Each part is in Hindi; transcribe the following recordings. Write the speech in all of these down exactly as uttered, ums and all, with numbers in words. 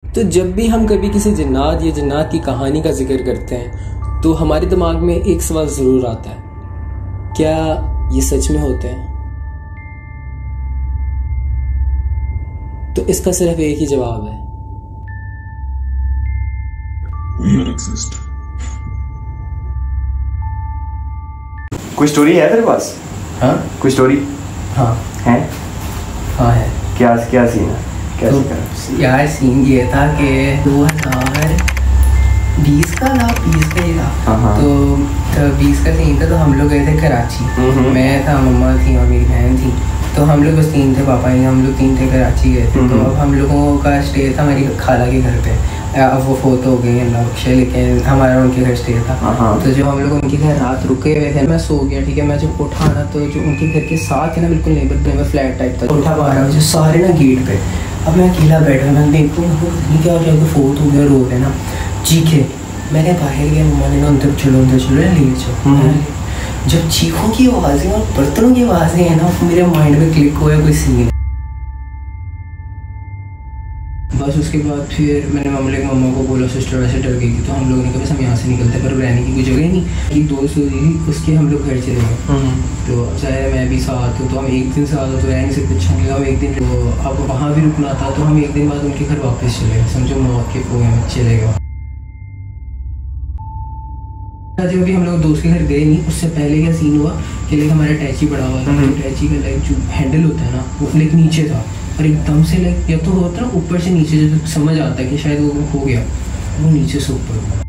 तो जब भी हम कभी किसी जिन्नात या जिन्नात की कहानी का जिक्र करते हैं तो हमारे दिमाग में एक सवाल ज़रूर आता है, क्या ये सच में होते हैं? तो इसका सिर्फ एक ही जवाब है, We exist. कोई स्टोरी है तेरे पास? हाँ कोई स्टोरी हाँ है? हाँ है। क्या क्या सीन है? क्या तो सीन है? यार सीन ये था कि दो हज़ार बीस का था, बीस का ही था। हाँ, हाँ। तो, तो बीस का सीन था, तो हम लोग गए थे कराची। हम्म। मैं था, मम्मा थी और मेरी बहन थी। तो हम लोग बस तीन थे, पापा ही हम लोग तीन थे, कराची गए थे। तो अब हम लोगों का स्टे था मेरी खाला के घर पे। अब वो फोत हो गई अल्लाह बख्शे, लेकिन हमारा उनके घर स्टे था। हाँ। तो जब हम लोग उनके घर रात रुके हुए थे, मैं सो गया, ठीक है। मैं जब उठा ना, तो जो उनके घर के साथ है ना, बिल्कुल नेबर नेबर फ्लैट टाइप था। उठा बारह बजे, सारे ना गेट पे। अब मैं अकेला बैठा, मैं देखूँ नहीं क्या हो जाएगा, फोत हो गया, रो रहे ना, चीखे। मैंने बाहर गया, मम्मा ने ना अंदर चलो अंदर चलो ले चलो। जब चीखों की आवाज़ें और बर्तनों की आवाज़ें हैं ना, मेरे माइंड में क्लिक हुआ कोई सीन। बस उसके बाद फिर मैंने मामले के मम्मा को बोला, सिस्टर वैसे डर गई थी। तो हम लोगों ने कहा बस हम यहाँ से निकलते, पर रहने की कोई जगह नहीं। एक दोस्त हुई थी, उसके हम लोग घर चले गए। तो चाहे मैं भी साथ हूँ, तो हम एक दिन साथ हो तो रह नहीं सकते, अच्छा नहीं। हम एक दिन तो अब वहाँ भी रुकना था, तो हम एक दिन बाद उनके घर वापस चले गए। समझो मौत के कुएं में चले गए। जब भी हम लोग दोस्त के घर गए नहीं, उससे पहले क्या सीन हुआ कि लाइक हमारा टैची बड़ा हुआ था। तो टैची का लाइक जो हैंडल होता है ना, वो लाइक नीचे था, और एकदम से लाइक या तो होता है ऊपर से नीचे, जब समझ आता है कि शायद वो हो गया, वो नीचे से ऊपर हुआ।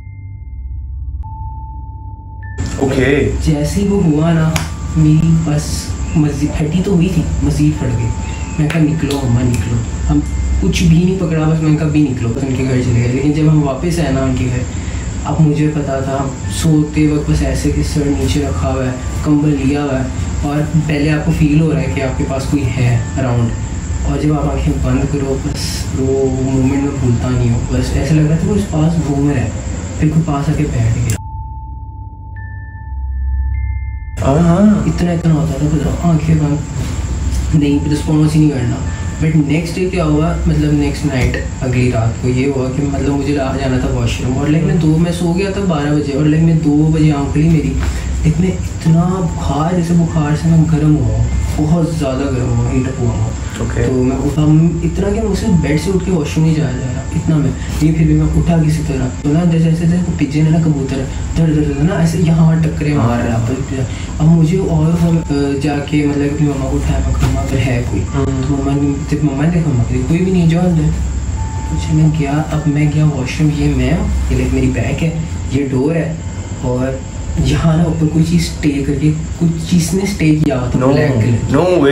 ओके। जैसे ही वो हुआ ना, मेरी बस मस्जिद फटी तो हुई थी, मस्जिद फट गई। मैं कहा निकलो अम्मा निकलो, हम कुछ भी नहीं पकड़ा, बस मैं कहा भी निकलो, बस उनके घर चले गए। लेकिन जब हम वापस आए ना उनके घर, अब मुझे पता था, सोते वक्त बस ऐसे कि सर नीचे रखा हुआ है, कंबल लिया हुआ है, और पहले आपको फील हो रहा है कि आपके पास कोई है अराउंड, और जब आप आँखें बंद करो, बस वो मोमेंट में भूलता नहीं हो। बस ऐसा लग रहा था वो इस पास घूम रहा है, फिर कोई पास आके बैठ गया। हाँ। इतना इतना होता था, तो आँखें बंद, नहीं रिस्पॉन्स ही नहीं करना। बट नेक्स्ट डे क्या हुआ, मतलब नेक्स्ट नाइट, अगली रात को ये हुआ कि मतलब मुझे आ जाना था वॉशरूम, और लाइक मैं दो मैं सो गया था बारह बजे, और लाइक मैं दो बजे आँख खुली मेरी, लाइक मैं इतना बुखार, जैसे बुखार से मैं गर्म हुआ, बहुत ज़्यादा गर्म हुआ, हीट हुआ हूँ। Okay. तो मैं उठा, इतना कि मुझसे बेड से उठ के वॉशरूम नहीं जाया जा रहा, इतना मैं ये फिर भी मैं उठा किसी तरह। तो ना जैसे जैसे जैसे पिजन है ना, कबूतर धड़ धड़ धड़ ना ऐसे यहाँ टक्करे मार रहा है। अब मुझे और हम जाके मतलब अपनी मम्मा को उठाया, मम्मा पर है कोई? तो मम्मा ने जब मम्मा ने देखा, मम्मा कोई भी नहीं, जाओ अंदर। कुछ मैं गया, अब मैं गया वॉशरूम, ये मैं ये लाइक मेरी बैग है, ये डोर है, और यहाँ ना ऊपर कोई चीज़ स्टे करके, कुछ चीज़ ने स्टे किया हुआ था ब्लैक कलर। नो वे।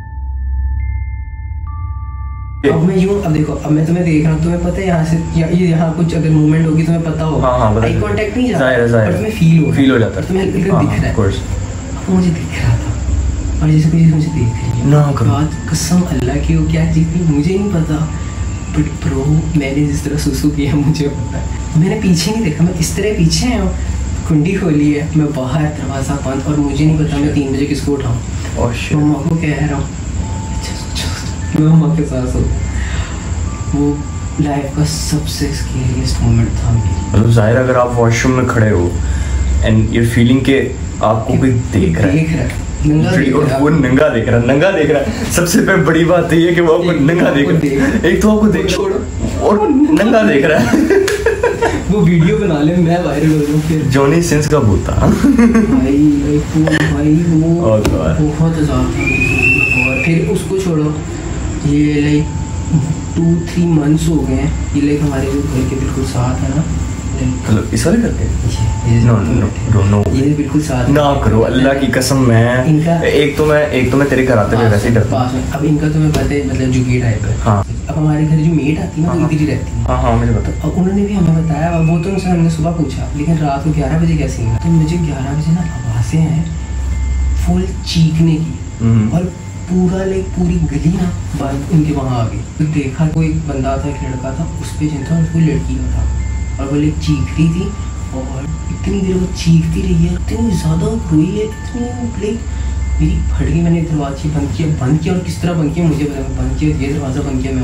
अब मैं यूँ, अब देखो, अब मैं तुम्हें देख रहा हूँ, तुम्हें पता है यहाँ से या, ये यहाँ कुछ अगर मूवमेंट होगी तुम्हें पता होगा। हाँ, हाँ, आई कांटेक्ट नहीं जाता, जाहिर है, पर तुम्हें फील हो फील हो जाता है, तुम्हें हल्का दिख रहा है। कोर्स मुझे दिख रहा था, और जैसे कोई चीज़ मुझे देख रही है। ना करो। बात कसम अल्लाह की, वो क्या चीज़ थी मुझे नहीं पता, बट ब्रो मैंने जिस तरह सुसु किया मुझे पता है। मैंने पीछे नहीं देखा, मैं इस तरह पीछे आया हूँ, कुंडी खोली है, मैं बाहर, दरवाज़ा बंद, और मुझे नहीं पता मैं तीन बजे किसको उठाऊँ। मम्मा को कह रहा हूँ, मैं मम्मा के साथ हूँ। वो लाइफ का सबसे स्केरियस्ट मोमेंट था मेरी। मतलब जाहिर, अगर आप वॉशरूम में खड़े हो एंड यू फीलिंग के आपको कोई देख रहा है, देख रहा है, नंगा देख और रहा है, वो नंगा देख रहा है, नंगा देख रहा है। सबसे बड़ी बात ये है कि वो आपको नंगा देख रहा है, एक तो आपको देख छोड़ो और नंगा देख रहा है। वो वीडियो बना ले, मैं वायरल हो जाऊँ फिर। जॉनी सिंस का भूत था भाई वो भाई वो बहुत बहुत ज़्यादा। और फिर उसको छोड़ो, ये लाइक टू थ्री मंथ्स हो गए हैं, ये लाइक हमारे जो घर के बिल्कुल साथ है ना, मतलब इस वाले करके ये नो नो नो ये बिल्कुल साथ ना करो, अल्लाह की कसम। मैं इनका एक तो मैं एक तो मैं तेरे घर आते हुए वैसे ही डरता हूँ। अब इनका तुम्हें पता है मतलब जुगी टाइप है। हाँ। अब हमारे घर जो मेड आती है ना, वो इधर ही रहती है। हाँ हाँ मुझे पता। अब उन्होंने भी हमें बताया, अब वो तो उनसे हमने सुबह पूछा, लेकिन रात को ग्यारह बजे कैसे हुआ, तो मुझे ग्यारह बजे ना आवाज़ें हैं फुल चीखने की, और पूरा लाइक पूरी गली ना बंद उनके वहाँ आ गई। तो देखा कोई बंदा था, एक लड़का था, उस पर जिन था, कोई लड़की का था, और वो लाइक चीख रही थी, और इतनी देर वो चीखती रही है, इतनी ज़्यादा रोई है, इतनी लाइक मेरी फट गई। मैंने दरवाजे बंद किया बंद किया और किस तरह बंद किया मुझे पता, बंद किया, ये दरवाज़ा बंद किया, मैं उधर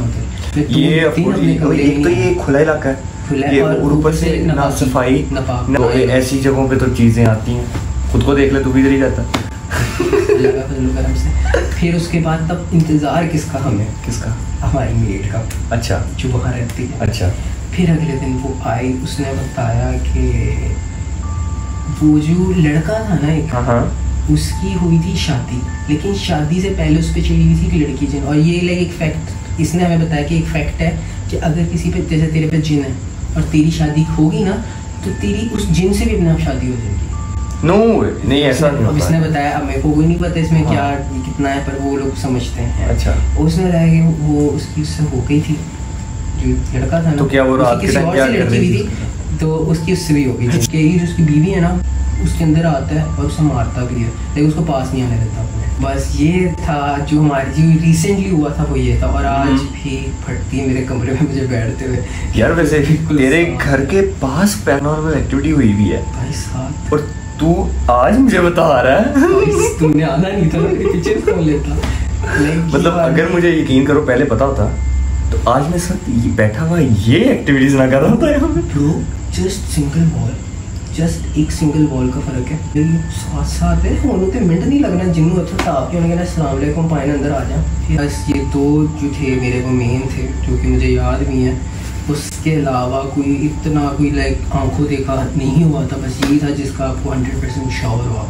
मैं दो ये दिन अपने एक कमरे तो में ये खुला इलाका है, खुला है ये और और ऊपर से ना नापाक- सफाई नापाक ना बनाए हुए। ऐसी जगहों पे तो चीजें आती हैं, खुद को देख ले तू भी इधर ही रहता। लगा फजल करम से। फिर उसके बाद तब इंतजार किसका हमें, किसका? हमारी मेड का, अच्छा जो वहाँ रहती है। अच्छा। फिर अगले दिन वो आई, उसने बताया कि वो जो लड़का था ना एक, हाँ हाँ उसकी हुई थी शादी, लेकिन शादी से पहले उस पर चढ़ी हुई थी एक लड़की जिन। और ये लाइक एक फैक्ट इसने हमें बताया कि एक फैक्ट है कि अगर किसी पे, जैसे तेरे पे जिन है और तेरी शादी होगी ना, तो तेरी उस जिन से भी अपने आप शादी हो जाएगी। नो नहीं ऐसा नहीं अब होता इसने है। बताया, अब मेरे को कोई नहीं पता इसमें हाँ। क्या कितना है, पर वो लोग समझते हैं। अच्छा उसने बताया कि वो उसकी उससे हो गई थी, जो लड़का था ना, तो क्या वो उसकी रात के किसी टाइम और क्या से कर लड़की रही हुई थी? थी, तो उसकी उससे भी हो गई थी। कि जो उसकी बीवी है ना, उसके अंदर आता है और उसे मारता भी है, लेकिन उसको पास नहीं आने देता अपने। बस ये था जो हमारी जो रिसेंटली हुआ था, वो ये था। और आज भी फटती है मेरे कमरे में मुझे बैठते हुए। यार वैसे तेरे साफ। घर के पास पैरानॉर्मल एक्टिविटी हुई भी है भाई साहब, और तू आज मुझे बता रहा है। तुमने आना नहीं था, मेरे पीछे फोन लेता। Like, मतलब ये अगर मुझे यकीन करो पहले पता होता तो आज मैं साथ ये बैठा हुआ ये एक्टिविटीज ना कर रहा था यहाँ पे। Bro just single wall, just एक सिंगल वॉल का फर्क है। लेकिन साथ साथ है, होने के मिनट नहीं लगना, जिन्हों अच्छा ताप के उन्होंने कहना अस्सलाम वालेकुम, पानी अंदर आ जा। फिर बस ये दो जो थे मेरे को मेन थे, जो कि मुझे याद भी हैं। उसके अलावा कोई इतना कोई लाइक आंखों देखा नहीं हुआ था, बस यही था जिसका आपको हंड्रेड परसेंट श्योर हुआ।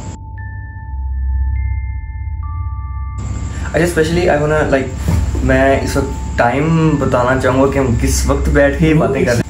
अच्छा स्पेशली आई वांना लाइक मैं इस वक्त टाइम बताना चाहूँगा कि हम किस वक्त बैठ के ये बातें कर रहे हैं।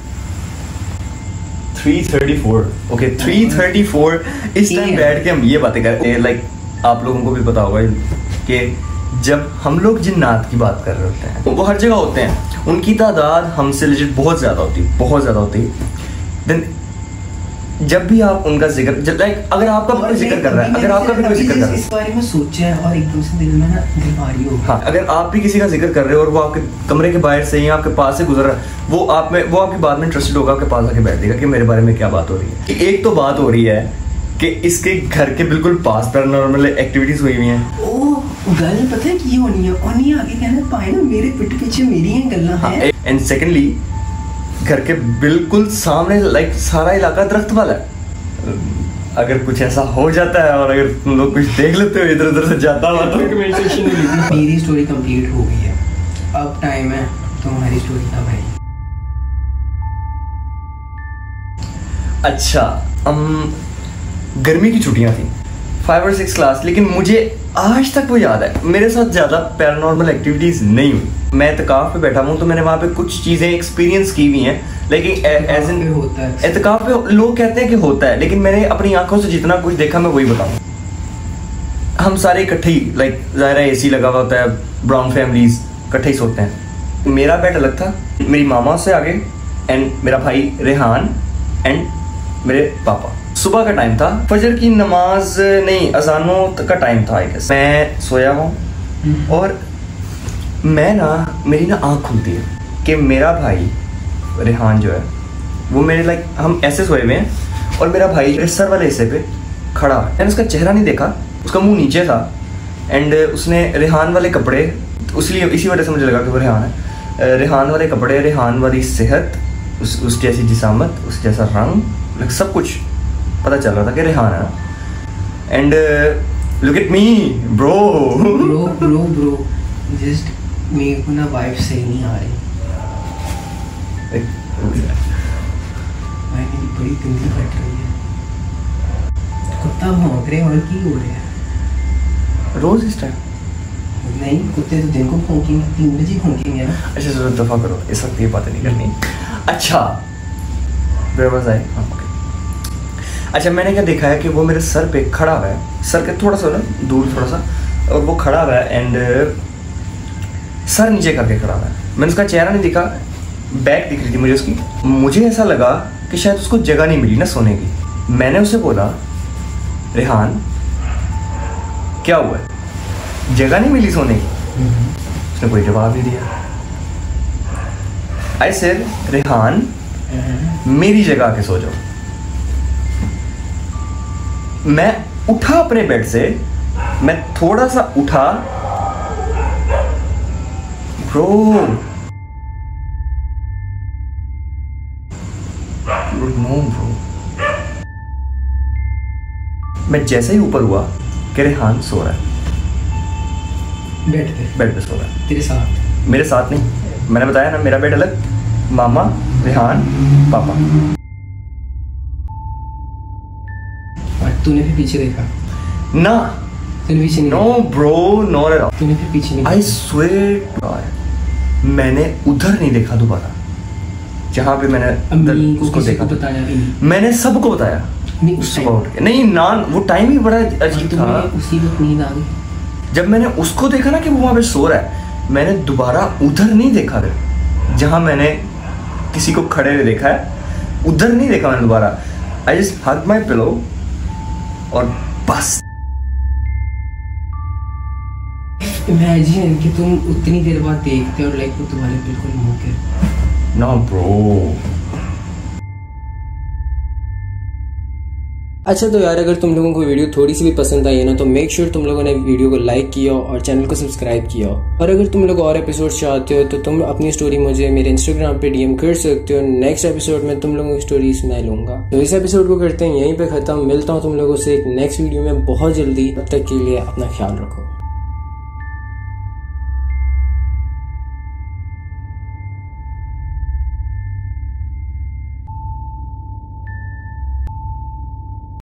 Three thirty four okay three thirty four इस टाइम बैठ के हम ये बातें कर रहे हैं। लाइक आप लोगों को भी पता होगा कि जब हम लोग जिन्नात की बात कर रहे होते हैं, वो हर जगह होते हैं, उनकी तादाद हमसे लिजिट बहुत ज़्यादा होती है, बहुत ज़्यादा होती है। देन जब भी आप उनका जिक्र, लाइक अगर आपका भी कोई जिक्र कर रहा है, अगर आपका भी कोई जिक्र कर रहा है, इस बारे में सोचा है और एकदम से दिल में ना बीमारी हो गई। हाँ अगर आप भी किसी का जिक्र कर रहे हो और वो आपके कमरे के बाहर से या आपके पास से गुजर रहा है, वो आप में वो आपकी बात में इंटरेस्टेड होगा, आपके पास आके बैठ देगा कि मेरे बारे में क्या बात हो रही है। कि एक तो बात हो रही है कि इसके घर के बिल्कुल पास पैरानॉर्मल एक्टिविटीज हुई हुई हैं। ओ गल पता है की होनी है, और नहीं आगे कहना पाए ना मेरे पिट पीछे मेरी ही गल्ला है। एंड सेकेंडली घर के बिल्कुल सामने लाइक सारा इलाका दरख्त वाला है। अगर कुछ ऐसा हो जाता है और अगर तुम लोग कुछ देख लेते हो इधर उधर से जाता हुआ तो मेरी स्टोरी कंप्लीट हो गई है, अब टाइम है तुम्हारी स्टोरी का भाई। अच्छा um, गर्मी की छुट्टियां थी, फाइव और सिक्स क्लास, लेकिन मुझे आज तक वो याद है मेरे साथ ज़्यादा पैरानॉर्मल एक्टिविटीज़ नहीं हुई। मैं एतकाफ पे बैठा हूँ तो मैंने वहाँ पे कुछ चीज़ें एक्सपीरियंस की हुई हैं, लेकिन एज इन होता है एतकाफ पे लोग कहते हैं कि होता है, लेकिन मैंने अपनी आंखों से जितना कुछ देखा मैं वही बताऊँ। हम सारे इकट्ठे ही लाइक ज़ाहिर है एसी लगा हुआ होता है, ब्राउन फैमिलीज इकट्ठे ही सोते हैं। मेरा बेड अलग था, मेरी मामा से आगे, एंड मेरा भाई रेहान एंड मेरे पापा। सुबह का टाइम था, फजर की नमाज नहीं अजानों का टाइम था आई गेस। मैं सोया हूँ और मैं ना मेरी ना आँख खुलती है कि मेरा भाई रेहान जो है वो मेरे लाइक हम ऐसे सोए हुए हैं और मेरा भाई मेरे सर वाले हिस्से पे खड़ा है। मैंने उसका चेहरा नहीं देखा, उसका मुंह नीचे था एंड उसने रेहान वाले कपड़े, इसलिए इसी वजह से मुझे लगा कि वो रेहान है। रेहान वाले कपड़े, रेहान वाली सेहत, उस उस जैसी जिसामत, उस जैसा रंग, सब कुछ पता चल रहा था कि रेहान है। And look at me bro bro bro bro just मेरे को ना वाइफ सही नहीं आ रही, मेरी बड़ी गंदी फट रही है, कुत्ता भौंक रहे और की हो रहा है रोज इस टाइम। नहीं, कुत्ते तो दिन को भौंकेंगे, तीन बजे भौंकेंगे ना। अच्छा चलो दफा करो, इस वक्त ये बातें नहीं करनी। अच्छा बेबस आई हाँ ओके। अच्छा मैंने क्या देखा है कि वो मेरे सर पे खड़ा हुआ है, सर के थोड़ा सा ना दूर थोड़ा सा, और वो खड़ा हुआ है एंड सर नीचे करके खड़ा हुआ है। मैंने उसका चेहरा नहीं दिखा, बैक दिख रही थी मुझे उसकी। मुझे ऐसा लगा कि शायद उसको जगह नहीं मिली ना सोने की। मैंने उसे बोला रेहान क्या हुआ है, जगह नहीं मिली सोने की? उसने कोई जवाब नहीं दिया। आई सेड रेहान मेरी जगह आके सो जाओ। मैं उठा अपने बेड से, मैं थोड़ा सा उठा ब्रो, ब्रो नो ब्रो। मैं जैसे ही ऊपर हुआ कि रेहान सो रहा है बेड पे बेड पे सो रहा है तेरे साथ। मेरे साथ नहीं, मैंने बताया ना मेरा बेड अलग, मामा, रेहान, पापा। और तूने फिर पीछे देखा? ना तूने पीछे नहीं नो ब्रो नो रे तूने फिर पीछे नहीं आई स्वेयर मैंने उधर नहीं देखा दोबारा जहाँ पे मैंने अम्मी को उसको किसी देखा को बताया भी नहीं? मैंने सबको बताया नहीं उस सुबह उठ के। नहीं ना वो टाइम ही बड़ा अजीब था। तुम्हें उसी वक्त नींद आ गई? जब मैंने उसको देखा ना कि वो वहां पे सो रहा है, मैंने दोबारा उधर नहीं देखा फिर जहां मैंने किसी को खड़े हुए देखा है, उधर नहीं देखा मैंने दोबारा। I just hug my pillow और बस। इमेजिन कि तुम उतनी देर बाद देखते और लाइक वो तुम्हारे बिल्कुल मुंह के। No bro. अच्छा तो यार अगर तुम लोगों को वीडियो थोड़ी सी भी पसंद आई है ना तो मेक श्योर तुम लोगों ने वीडियो को लाइक किया और चैनल को सब्सक्राइब किया। और अगर तुम लोग और एपिसोड चाहते हो तो तुम अपनी स्टोरी मुझे मेरे इंस्टाग्राम पे डीएम कर सकते हो। नेक्स्ट एपिसोड में तुम लोगों की स्टोरीज मैं लूंगा। तो इस एपिसोड को करते हैं यहीं पे खत्म। मिलता हूँ तुम लोगों से एक नेक्स्ट वीडियो में बहुत जल्दी। तब तक के लिए अपना ख्याल रखो।